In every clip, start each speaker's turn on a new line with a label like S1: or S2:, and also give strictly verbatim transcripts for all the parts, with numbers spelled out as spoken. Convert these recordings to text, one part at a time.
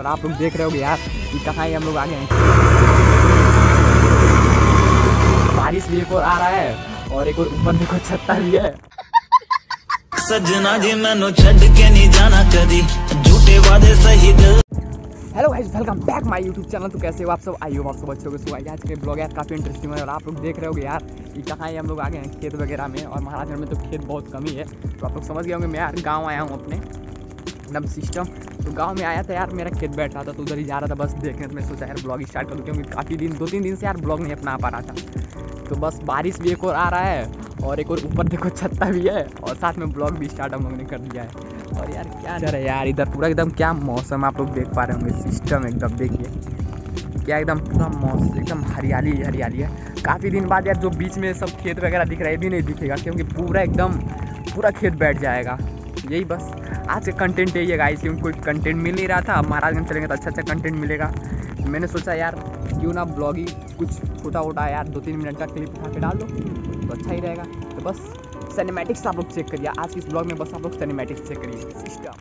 S1: और आप लोग देख रहे होगे यार कि कहाँ ही हम लोग आ गए हैं। बारिश भी एक और आ रहा है और एक और ऊपर देखो छत्ता भी है।
S2: सजना जी मैनू छड़ के नहीं जाना कदी, झूठे वादे सही दिल।
S1: Hello guys, welcome back my YouTube channel. तो कैसे हो आप सब? आई हो आप सब अच्छे होंगे। सो आज के ब्लॉग यार काफ़ी इंटरेस्टिंग है और आप लोग देख रहे होगे यार कि कहाँ ही हम लोग आ गए हैं खेत वगैरह में। और महाराजगढ़ में तो खेत बहुत कम ही है, तो आप लोग समझ गए होंगे मैं यार गाँव आया हूँ अपने एकदम सिस्टम। तो गांव में आया था यार, मेरा खेत बैठ रहा था तो उधर ही जा रहा था बस देखने। तो मैं सोचा यार ब्लॉग स्टार्ट करूँ, क्योंकि काफ़ी दिन दो तीन दिन से यार ब्लॉग नहीं अपना पा रहा था। तो बस बारिश भी एक और आ रहा है और एक और ऊपर देखो छत्ता भी है और साथ में ब्लॉग भी स्टार्ट हम लोगों ने कर दिया है। और यार क्या डर है यार, इधर पूरा एकदम क्या मौसम आप लोग देख पा रहे होंगे। सिस्टम एकदम देखिए क्या एकदम पूरा मौसम एकदम हरियाली हरियाली है। काफ़ी दिन बाद यार जो बीच में सब खेत वगैरह दिख रहा है ये भी नहीं दिखेगा, क्योंकि पूरा एकदम पूरा खेत बैठ जाएगा। यही बस आज का कंटेंट यही है गाइस, क्योंकि कोई कंटेंट मिल नहीं रहा था। अब महाराजगंज चलेंगे तो अच्छा अच्छा कंटेंट मिलेगा। मैंने सोचा यार क्यों ना ब्लॉगिंग कुछ छोटा छोटा यार दो तीन मिनट का क्लिप उठा के डाल दो तो अच्छा ही रहेगा। तो बस सिनेमैटिक्स आप लोग चेक करिए आज की इस ब्लॉग में, बस आप लोग सिनेमैटिक्स चेक करिए। सिस्टम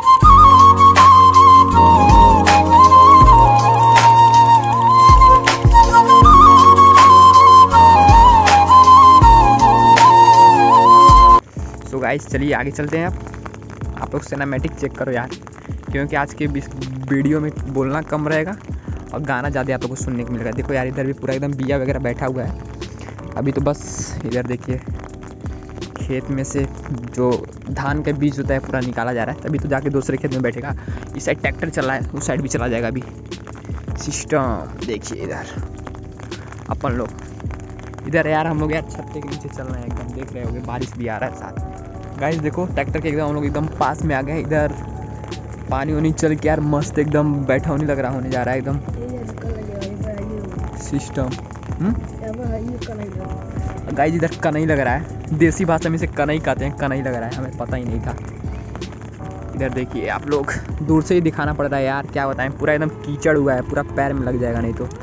S1: सो गाइस चलिए आगे चलते हैं। अब आप लोग सिनेमैटिक चेक करो यार, क्योंकि आज के वीडियो में बोलना कम रहेगा और गाना ज़्यादा आप लोगों को सुनने को मिलेगा। देखो यार इधर भी पूरा एकदम बिया वगैरह बैठा हुआ है। अभी तो बस इधर देखिए खेत में से जो धान का बीज होता है पूरा निकाला जा रहा है, तभी तो जाके दूसरे खेत में बैठेगा। इस साइड ट्रैक्टर चल रहा है, उस साइड भी चला जाएगा अभी। सिस्टम देखिए इधर अपन लोग इधर यार हम लोग यार छत्ते के नीचे चल रहे हैं एकदम, देख रहे होगे बारिश भी आ रहा है साथ। गाइस देखो ट्रैक्टर के एकदम हम लोग एकदम पास में आ गए। इधर पानी वानी चल के यार मस्त एकदम बैठा होने लग रहा होने जा रहा है एकदम सिस्टम। गाइस इधर कनई लग रहा है, देसी भाषा में से कनई कहते हैं, कनई लग रहा है, हमें पता ही नहीं था। इधर देखिए आप लोग दूर से ही दिखाना पड़ रहा है यार, क्या बताएं पूरा एकदम कीचड़ हुआ है, पूरा पैर में लग जाएगा नहीं तो।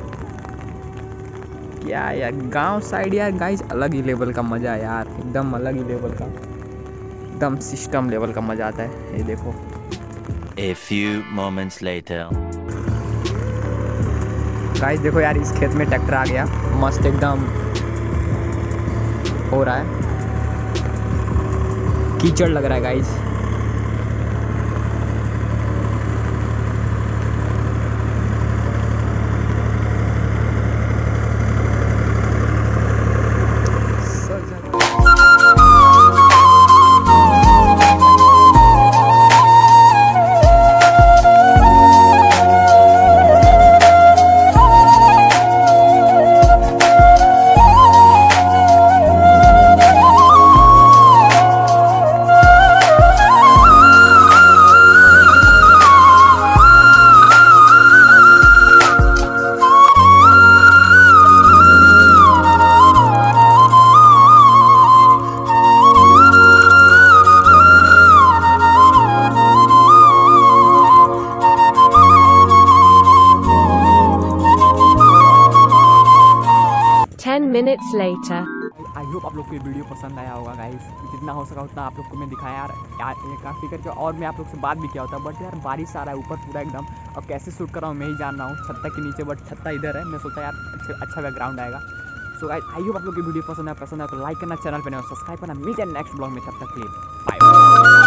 S1: क्या यार गांव साइड यार गाइस अलग ही लेवल का मज़ा है यार, एकदम अलग ही लेवल का, एकदम सिस्टम लेवल का मज़ा आता है। ये देखो
S2: A few moments later.
S1: Guys देखो यार इस खेत में ट्रैक्टर आ गया, मस्त एकदम हो रहा है, कीचड़ लग रहा है guys.
S3: Ten minutes later.
S1: I hope आप लोग को ये वीडियो पसंद आया होगा गाइस। जितना हो सका उतना आप लोग को मैं दिखाया यार, यार काफ़ी करके। और मैं आप लोग से बात भी किया होता, बट यार बारिश आ रहा है ऊपर पूरा एकदम, और कैसे शूट कर रहा हूँ मैं ही जान रहा हूँ छत्ता के नीचे, बट छत्ता इधर है। मैं सोचा यार अच्छा अच्छा बैकग्राउंड आएगा। सो गाइस आई होप आप लोग की वीडियो पसंद है, पसंद है तो लाइक करना, चैनल पर सब्सक्राइब करना। मिलते हैं नेक्स्ट ब्लॉग में, तब तक के लिए बाय।